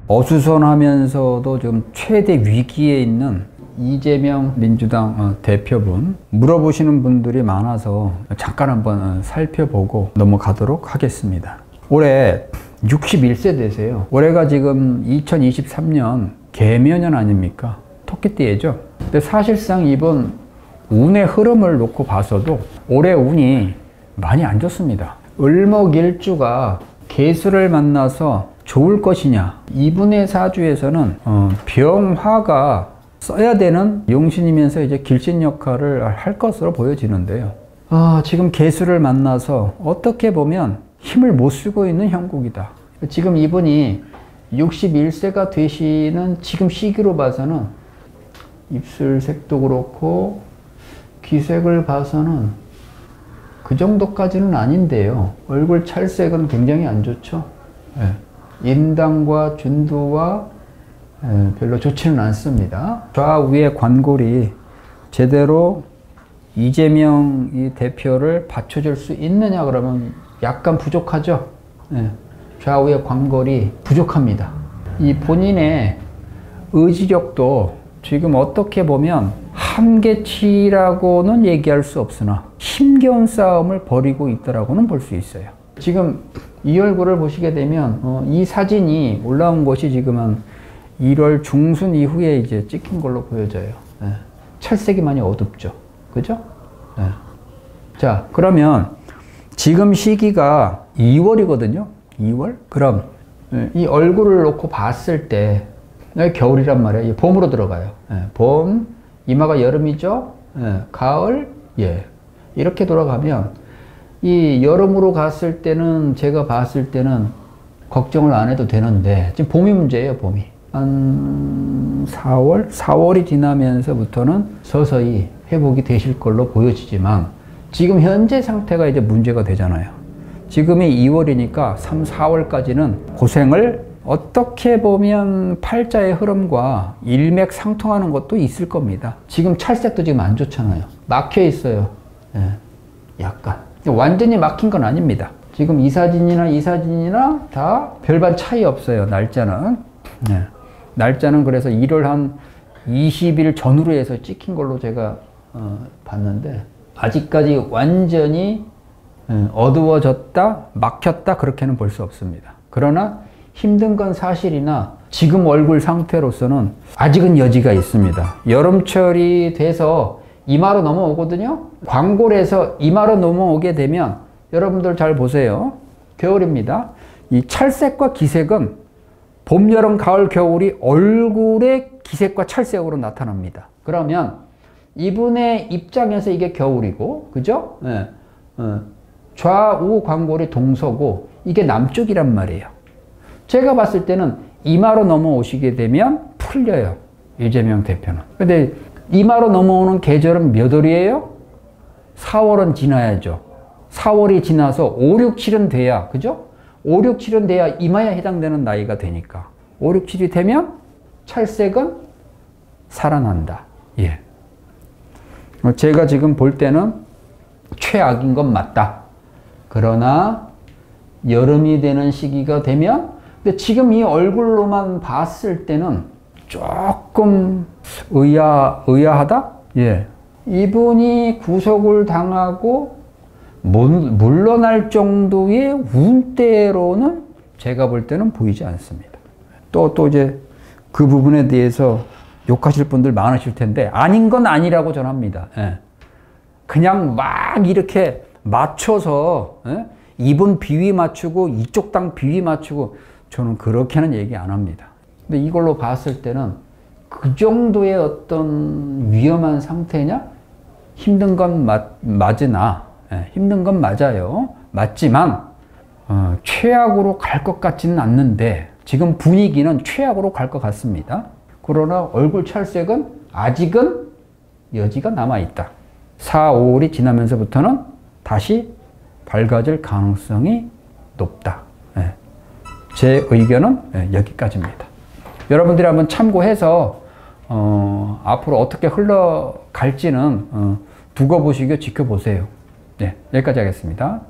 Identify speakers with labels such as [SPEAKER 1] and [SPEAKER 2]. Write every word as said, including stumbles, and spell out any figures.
[SPEAKER 1] 어수선하면서도 좀 최대 위기에 있는 이재명 민주당 어, 대표분 물어보시는 분들이 많아서 잠깐 한번 어, 살펴보고 넘어가도록 하겠습니다. 올해 육십일 세 되세요. 올해가 지금 이천이십삼 년 개묘년 아닙니까? 토끼띠예죠. 근데 사실상 이번 운의 흐름을 놓고 봐서도 올해 운이 많이 안 좋습니다. 을목일주가 개수를 만나서 좋을 것이냐, 이분의 사주에서는 어, 병화가 써야 되는 용신이면서 이제 길신 역할을 할 것으로 보여지는데요. 아, 지금 개수를 만나서 어떻게 보면 힘을 못 쓰고 있는 형국이다. 지금 이분이 육십일 세가 되시는 지금 시기로 봐서는 입술색도 그렇고 기색을 봐서는 그 정도까지는 아닌데요. 얼굴 찰색은 굉장히 안 좋죠. 네. 인당과 준두와 네, 별로 좋지는 않습니다. 좌우의 관골이 제대로 이재명 이 대표를 받쳐줄 수 있느냐 그러면 약간 부족하죠. 네. 좌우의 관골이 부족합니다. 이 본인의 의지력도 지금 어떻게 보면 한계치라고는 얘기할 수 없으나 힘겨운 싸움을 벌이고 있다라고는 볼 수 있어요. 지금 이 얼굴을 보시게 되면 어, 이 사진이 올라온 것이 지금은 일월 중순 이후에 이제 찍힌 걸로 보여져요. 네. 찰색이 많이 어둡죠. 그죠? 네. 자, 그러면 지금 시기가 이월이거든요. 이월? 그럼 이 얼굴을 놓고 봤을 때 겨울이란 말이에요. 봄으로 들어가요. 네. 봄, 이마가 여름이죠. 네. 가을, 예. 이렇게 돌아가면 이 여름으로 갔을 때는 제가 봤을 때는 걱정을 안 해도 되는데 지금 봄이 문제예요. 봄이. 한 사월? 사월이 지나면서부터는 서서히 회복이 되실 걸로 보여지지만 지금 현재 상태가 이제 문제가 되잖아요. 지금이 이월이니까 삼, 사월까지는 고생을 어떻게 보면 팔자의 흐름과 일맥상통하는 것도 있을 겁니다. 지금 찰색도 지금 안 좋잖아요. 막혀 있어요. 예, 약간. 완전히 막힌 건 아닙니다. 지금 이 사진이나 이 사진이나 다 별반 차이 없어요. 날짜는. 예. 날짜는 그래서 일월 한 이십 일 전후로 해서 찍힌 걸로 제가 어, 봤는데 아직까지 완전히 어두워졌다, 막혔다 그렇게는 볼 수 없습니다. 그러나 힘든 건 사실이나 지금 얼굴 상태로서는 아직은 여지가 있습니다. 여름철이 돼서 이마로 넘어오거든요. 광골에서 이마로 넘어오게 되면 여러분들 잘 보세요. 겨울입니다. 이 찰색과 기색은 봄, 여름, 가을, 겨울이 얼굴의 기색과 찰색으로 나타납니다. 그러면 이분의 입장에서 이게 겨울이고, 그죠? 네. 어. 좌우 광골이 동서고 이게 남쪽이란 말이에요. 제가 봤을 때는 이마로 넘어오시게 되면 풀려요. 이재명 대표는. 근데 이마로 넘어오는 계절은 몇 월이에요? 사월은 지나야죠. 사월이 지나서 오, 육, 칠은 돼야, 그죠? 오, 육, 칠은 돼야 이마에 해당되는 나이가 되니까. 오, 육, 칠이 되면 찰색은 살아난다. 예. 제가 지금 볼 때는 최악인 건 맞다. 그러나 여름이 되는 시기가 되면, 근데 지금 이 얼굴로만 봤을 때는 조금 의아, 의아하다? 예. 이분이 구속을 당하고 물러날 정도의 운대로는 제가 볼 때는 보이지 않습니다. 또, 또 이제 그 부분에 대해서 욕하실 분들 많으실 텐데, 아닌 건 아니라고 전합니다. 예. 그냥 막 이렇게 맞춰서 예? 이분 비위 맞추고 이쪽 당 비위 맞추고 저는 그렇게는 얘기 안 합니다. 근데 이걸로 봤을 때는 그 정도의 어떤 위험한 상태냐? 힘든 건 맞, 맞으나 예, 힘든 건 맞아요. 맞지만 어, 최악으로 갈 것 같지는 않는데 지금 분위기는 최악으로 갈 것 같습니다. 그러나 얼굴 찰색은 아직은 여지가 남아있다. 사, 오월이 지나면서부터는 다시 밝아질 가능성이 높다. 예. 제 의견은 예, 여기까지입니다. 여러분들이 한번 참고해서 어, 앞으로 어떻게 흘러갈지는 어, 두고 보시고 지켜보세요. 네, 여기까지 하겠습니다.